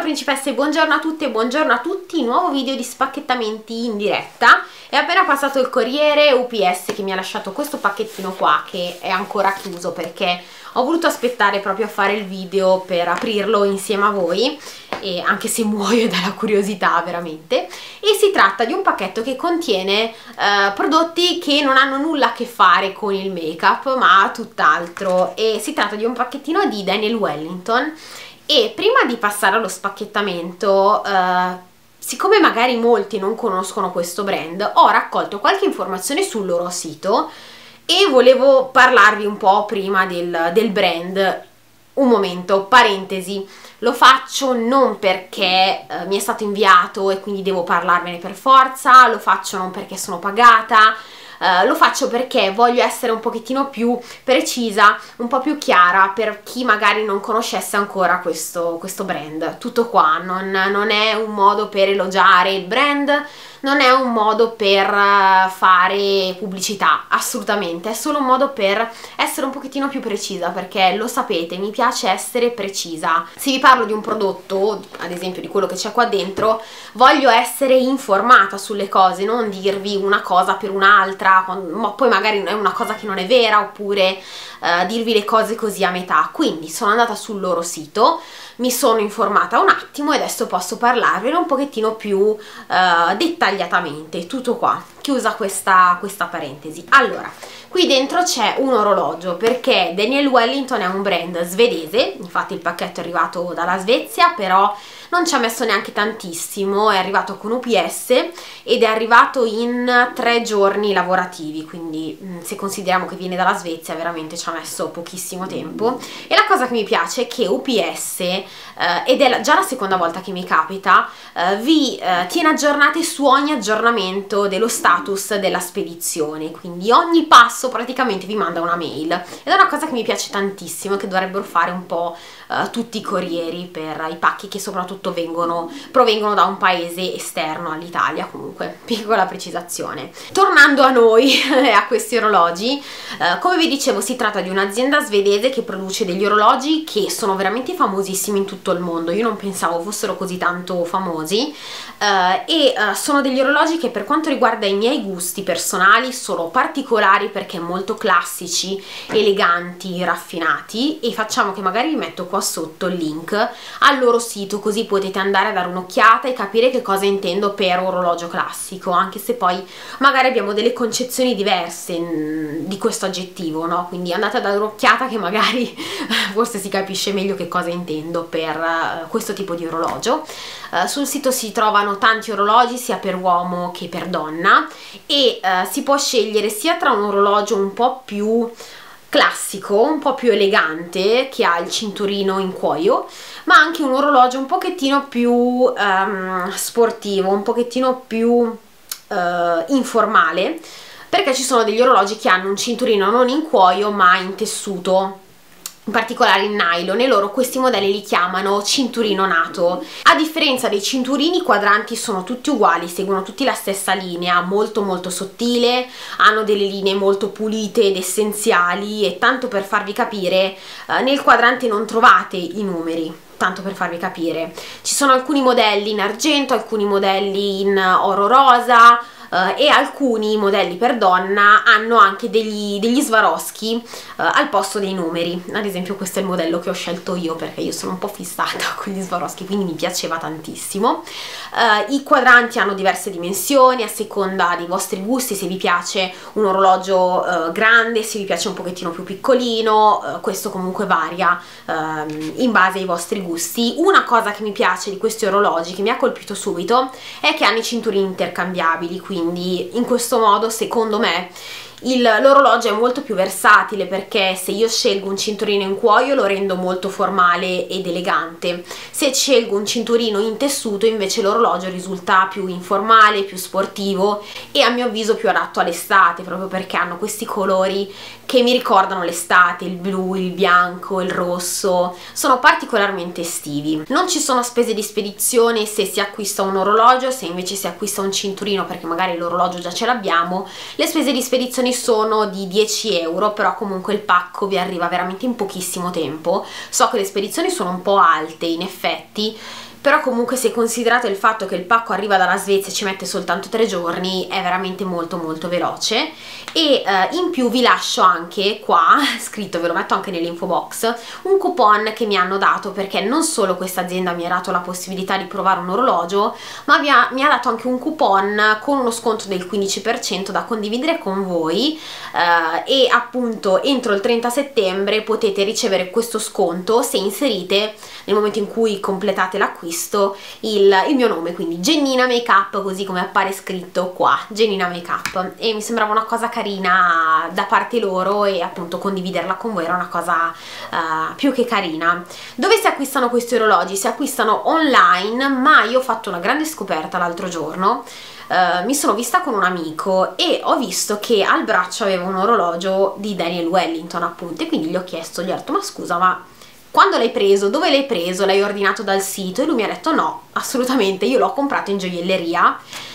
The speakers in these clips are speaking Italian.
principesse, buongiorno a tutte e buongiorno a tutti, nuovo video di spacchettamenti in diretta. È appena passato il corriere UPS che mi ha lasciato questo pacchettino qua che è ancora chiuso perché ho voluto aspettare proprio a fare il video per aprirlo insieme a voi, e anche se muoio dalla curiosità veramente. E si tratta di un pacchetto che contiene prodotti che non hanno nulla a che fare con il make up ma tutt'altro, e si tratta di un pacchettino di Daniel Wellington. E prima di passare allo spacchettamento, siccome magari molti non conoscono questo brand, ho raccolto qualche informazione sul loro sito e volevo parlarvi un po' prima del brand. Un momento, parentesi, lo faccio non perché mi è stato inviato e quindi devo parlarvene per forza, lo faccio non perché sono pagata, lo faccio perché voglio essere un pochettino più precisa, un po' più chiara per chi magari non conoscesse ancora questo brand. Tutto qua, non è un modo per elogiare il brand, non è un modo per fare pubblicità, assolutamente, è solo un modo per essere un pochettino più precisa, perché lo sapete, mi piace essere precisa. Se vi parlo di un prodotto, ad esempio di quello che c'è qua dentro, voglio essere informata sulle cose, non dirvi una cosa per un'altra, ma poi magari è una cosa che non è vera, oppure dirvi le cose così a metà. Quindi sono andata sul loro sito, mi sono informata un attimo e adesso posso parlarvene un pochettino più dettagliatamente. Tutto qua, chiusa questa parentesi. Allora, qui dentro c'è un orologio perché Daniel Wellington è un brand svedese, infatti il pacchetto è arrivato dalla Svezia, però non ci ha messo neanche tantissimo, è arrivato con UPS ed è arrivato in 3 giorni lavorativi, quindi se consideriamo che viene dalla Svezia veramente ci ha messo pochissimo tempo. E la cosa che mi piace è che UPS, ed è già la seconda volta che mi capita, vi tiene aggiornati su ogni aggiornamento dello status della spedizione, quindi ogni passo praticamente vi manda una mail, ed è una cosa che mi piace tantissimo, che dovrebbero fare un po' tutti i corrieri per i pacchi che soprattutto provengono da un paese esterno all'Italia. Comunque, piccola precisazione. Tornando a noi a questi orologi, come vi dicevo, si tratta di un'azienda svedese che produce degli orologi che sono veramente famosissimi in tutto il mondo. Io non pensavo fossero così tanto famosi, e sono degli orologi che, per quanto riguarda i miei gusti personali, sono particolari perché molto classici, eleganti, raffinati. E facciamo che magari vi metto qua sotto il link al loro sito, così potete andare a dare un'occhiata e capire che cosa intendo per orologio classico, anche se poi magari abbiamo delle concezioni diverse di questo aggettivo, no? Quindi andate a dare un'occhiata che magari forse si capisce meglio che cosa intendo per questo tipo di orologio. Sul sito si trovano tanti orologi sia per uomo che per donna, e si può scegliere sia tra un orologio un po' più classico, un po' più elegante, che ha il cinturino in cuoio, ma anche un orologio un pochettino più sportivo, un pochettino più informale, perché ci sono degli orologi che hanno un cinturino non in cuoio ma in tessuto, in particolare in nylon, e loro questi modelli li chiamano cinturino nato. A differenza dei cinturini, i quadranti sono tutti uguali, seguono tutti la stessa linea, molto molto sottile, hanno delle linee molto pulite ed essenziali, e tanto per farvi capire, nel quadrante non trovate i numeri. Tanto per farvi capire, ci sono alcuni modelli in argento, alcuni modelli in oro rosa, e alcuni modelli per donna hanno anche degli Swarovski al posto dei numeri. Ad esempio questo è il modello che ho scelto io perché io sono un po' fissata con gli Swarovski, quindi mi piaceva tantissimo. I quadranti hanno diverse dimensioni a seconda dei vostri gusti, se vi piace un orologio grande, se vi piace un pochettino più piccolino, questo comunque varia in base ai vostri gusti. Una cosa che mi piace di questi orologi, che mi ha colpito subito, è che hanno i cinturini intercambiabili, quindi in questo modo secondo me l'orologio è molto più versatile, perché se io scelgo un cinturino in cuoio lo rendo molto formale ed elegante, se scelgo un cinturino in tessuto invece l'orologio risulta più informale, più sportivo, e a mio avviso più adatto all'estate, proprio perché hanno questi colori che mi ricordano l'estate, il blu, il bianco, il rosso, sono particolarmente estivi. Non ci sono spese di spedizione se si acquista un orologio, se invece si acquista un cinturino perché magari l'orologio già ce l'abbiamo, le spese di spedizione sono di 10 euro, però comunque il pacco vi arriva veramente in pochissimo tempo. So che le spedizioni sono un po' alte in effetti, però comunque se considerate il fatto che il pacco arriva dalla Svezia e ci mette soltanto 3 giorni è veramente molto molto veloce. E in più vi lascio anche qua scritto, ve lo metto anche nell'info box, un coupon che mi hanno dato, perché non solo questa azienda mi ha dato la possibilità di provare un orologio, ma mi ha dato anche un coupon con uno sconto del 15% da condividere con voi, e appunto entro il 30 settembre potete ricevere questo sconto se inserite, nel momento in cui completate l'acquisto, il mio nome, quindi Giannina Makeup, così come appare scritto qua, Giannina Makeup, e mi sembrava una cosa carina da parte loro, e appunto condividerla con voi era una cosa più che carina. Dove si acquistano questi orologi? Si acquistano online, ma io ho fatto una grande scoperta l'altro giorno. Mi sono vista con un amico e ho visto che al braccio aveva un orologio di Daniel Wellington, appunto, e quindi gli ho chiesto, gli ho detto: ma scusa, ma quando l'hai preso? Dove l'hai preso? L'hai ordinato dal sito? E lui mi ha detto: no, assolutamente, io l'ho comprato in gioielleria.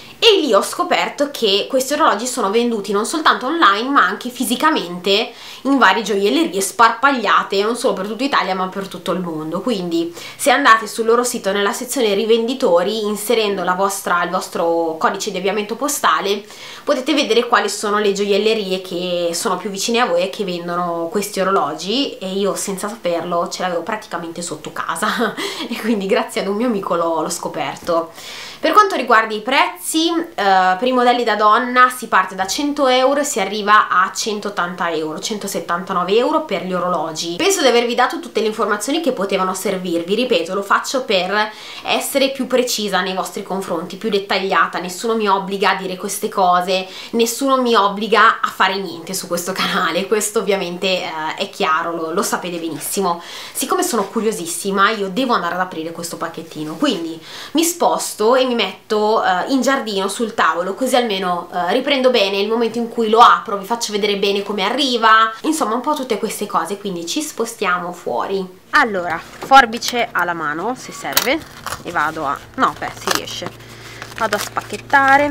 E lì ho scoperto che questi orologi sono venduti non soltanto online, ma anche fisicamente in varie gioiellerie sparpagliate, non solo per tutta Italia ma per tutto il mondo. Quindi se andate sul loro sito nella sezione rivenditori, inserendo il vostro codice di avviamento postale, potete vedere quali sono le gioiellerie che sono più vicine a voi e che vendono questi orologi, e io senza saperlo ce l'avevo praticamente sotto casa e quindi grazie ad un mio amico l'ho scoperto. Per quanto riguarda i prezzi, per i modelli da donna si parte da 100 euro e si arriva a 180 euro, 179 euro per gli orologi. Penso di avervi dato tutte le informazioni che potevano servirvi, ripeto, lo faccio per essere più precisa nei vostri confronti, più dettagliata, nessuno mi obbliga a dire queste cose, nessuno mi obbliga a fare niente su questo canale, questo ovviamente è chiaro, lo sapete benissimo. Siccome sono curiosissima, io devo andare ad aprire questo pacchettino, quindi mi sposto e mi metto in giardino sul tavolo, così almeno riprendo bene il momento in cui lo apro, vi faccio vedere bene come arriva, insomma un po' tutte queste cose, quindi ci spostiamo fuori. Allora, forbice alla mano se serve, e vado a... no, beh, si riesce. Vado a spacchettare.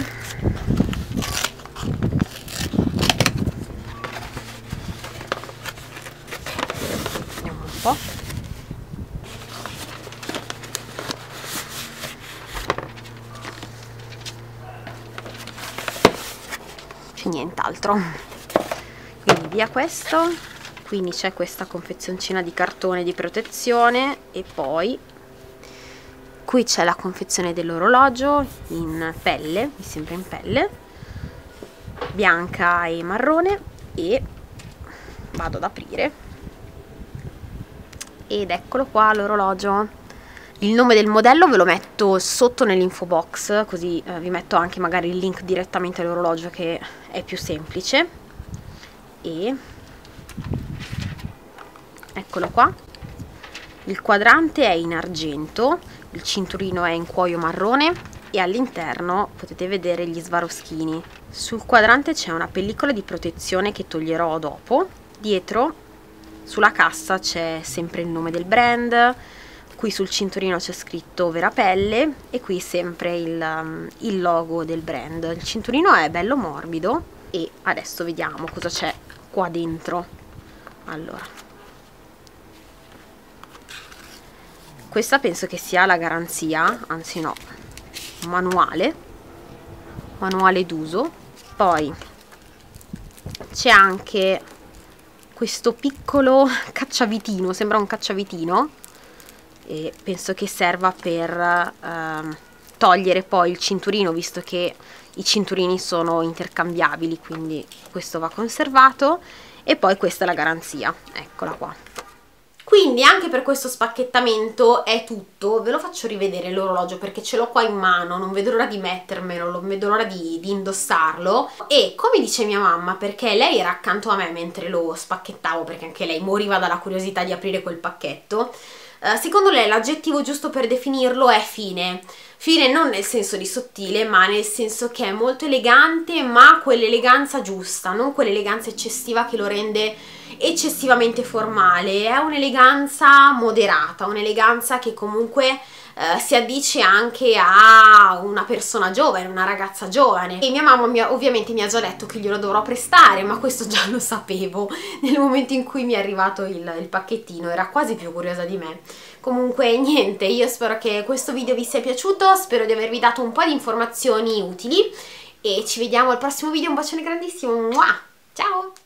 Vediamo un po'. Nient'altro, quindi via questo. Quindi c'è questa confezioncina di cartone di protezione, e poi qui c'è la confezione dell'orologio in pelle, mi sembra in pelle bianca e marrone, e vado ad aprire ed eccolo qua l'orologio. Il nome del modello ve lo metto sotto nell'info box, così vi metto anche magari il link direttamente all'orologio, che è più semplice. E eccolo qua, il quadrante è in argento, il cinturino è in cuoio marrone e all'interno potete vedere gli svaroschini. Sul quadrante c'è una pellicola di protezione che toglierò dopo. Dietro sulla cassa c'è sempre il nome del brand. Qui sul cinturino c'è scritto Vera Pelle, e qui sempre il logo del brand. Il cinturino è bello morbido, e adesso vediamo cosa c'è qua dentro. Allora, questa penso che sia la garanzia, anzi no, manuale d'uso. Poi c'è anche questo piccolo cacciavitino, sembra un cacciavitino, e penso che serva per togliere poi il cinturino, visto che i cinturini sono intercambiabili, quindi questo va conservato. E poi questa è la garanzia, eccola qua. Quindi anche per questo spacchettamento è tutto. Ve lo faccio rivedere l'orologio perché ce l'ho qua in mano, non vedo l'ora di mettermelo, non vedo l'ora di indossarlo. E come dice mia mamma, perché lei era accanto a me mentre lo spacchettavo, perché anche lei moriva dalla curiosità di aprire quel pacchetto, secondo lei l'aggettivo giusto per definirlo è fine. Fine non nel senso di sottile, ma nel senso che è molto elegante, ma quell'eleganza giusta, non quell'eleganza eccessiva che lo rende eccessivamente formale. È un'eleganza moderata, un'eleganza che comunque si addice anche a una persona giovane, una ragazza giovane, e mia mamma ovviamente mi ha già detto che glielo dovrò prestare, ma questo già lo sapevo nel momento in cui mi è arrivato il pacchettino, era quasi più curiosa di me. Comunque niente, io spero che questo video vi sia piaciuto, spero di avervi dato un po' di informazioni utili e ci vediamo al prossimo video. Un bacione grandissimo, ciao!